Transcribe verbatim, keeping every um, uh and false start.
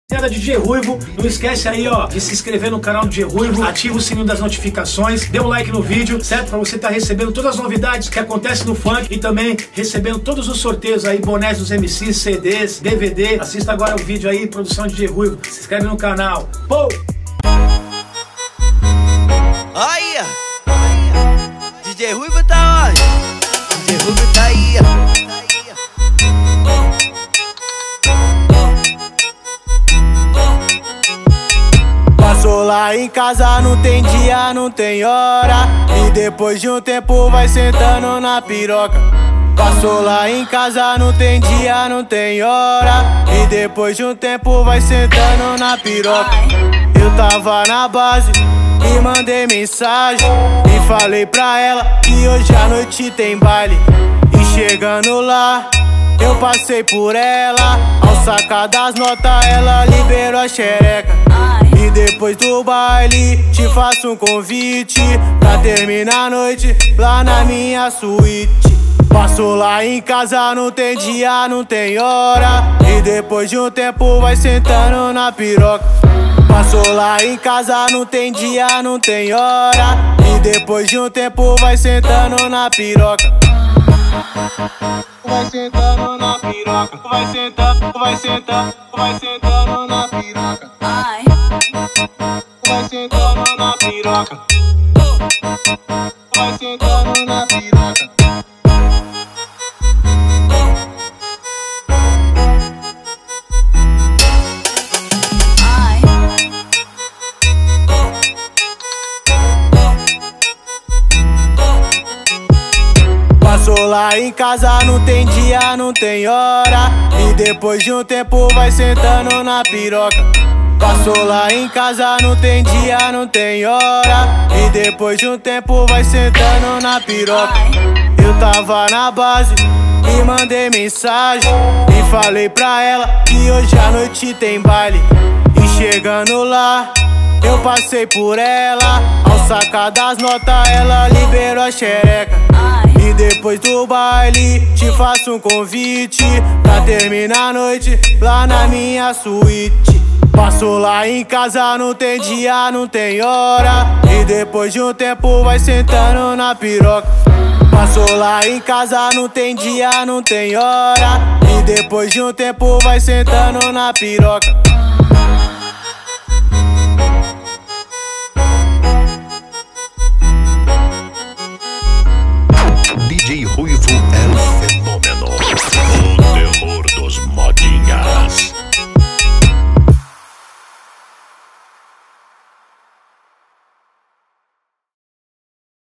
D J Ruivo, não esquece aí, ó, de se inscrever no canal do D J Ruivo, ativa o sininho das notificações, dê um like no vídeo, certo? Pra você estar tá recebendo todas as novidades que acontecem no funk e também recebendo todos os sorteios aí, bonés dos M Cs, C Ds, D V D. Assista agora o vídeo aí, produção de D J Ruivo, se inscreve no canal. Pô! Aí, D J Ruivo tá onde? D J Ruivo tá aí, Passou lá em casa, não tem dia, não tem hora, e depois de um tempo vai sentando na piroca. Passou lá em casa, não tem dia, não tem hora, e depois de um tempo vai sentando na piroca. Eu tava na base e mandei mensagem e falei pra ela que hoje à noite tem baile. E chegando lá, eu passei por ela, ao sacar das notas ela liberou a xereca. E depois do baile te faço um convite pra terminar a noite lá na minha suíte. Passou lá em casa, não tem dia, não tem hora, e depois de um tempo vai sentando na piroca. Passou lá em casa, não tem dia, não tem hora, e depois de um tempo vai sentando na piroca. Vai sentando na piroca, vai sentando, vai sentando, vai sentando na piroca. Ai. Vai sentando na piroca. Vai sentando na piroca. Ai. Passou lá em casa, não tem dia, não tem hora, e depois de um tempo vai sentando na piroca. Passou lá em casa, não tem dia, não tem hora, e depois de um tempo vai sentando na piroca. Eu tava na base e mandei mensagem e falei pra ela que hoje à noite tem baile. E chegando lá, eu passei por ela, ao sacar das notas ela liberou a xereca. E depois do baile te faço um convite pra terminar a noite lá na minha suíte. Passou lá em casa, não tem dia, não tem hora, e depois de um tempo vai sentando na piroca. Passou lá em casa, não tem dia, não tem hora, e depois de um tempo vai sentando na piroca. D J Ruivo é o